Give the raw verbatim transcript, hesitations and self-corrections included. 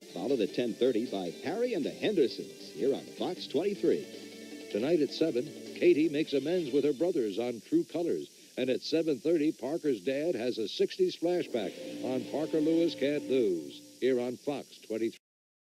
Followed at ten thirty by Harry and the Hendersons here on Fox twenty-three. Tonight at seven, Katie makes amends with her brothers on True Colors. And at seven thirty, Parker's dad has a sixties flashback on Parker Lewis Can't Lose here on Fox twenty-three.